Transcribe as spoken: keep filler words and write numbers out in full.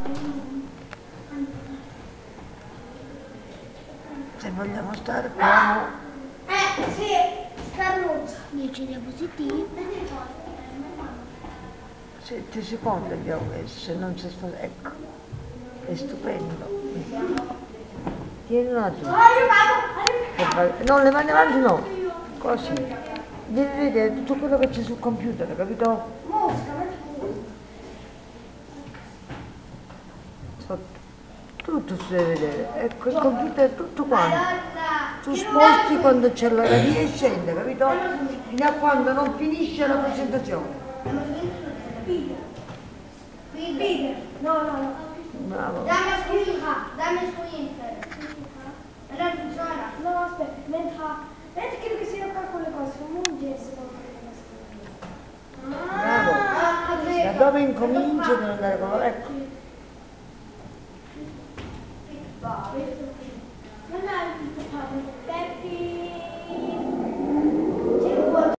Se vogliamo stare qua. Eh, sì, scarnuzza. dieci diapositivi. sette secondi abbiamo messo, se non c'è stato. Ecco, è stupendo. Tieni una tu. No, le mani avanti no. Così. Devi vedere tutto quello che c'è sul computer, capito? Mosca, metti Sotto. Tutto si deve vedere. Ecco, il computer è tutto quanto. Tu sposti quando c'è la via e scende, capito? Fino a quando non finisce la presentazione. Peter. No, no, no. Bravo. Dammi scusa, dammi scusa. Non funziona. No, aspetta, mentre, mentre credo che sia qua con le cose, come un gesso. Bravo. Da dove incomincia ad andare con la. Ecco.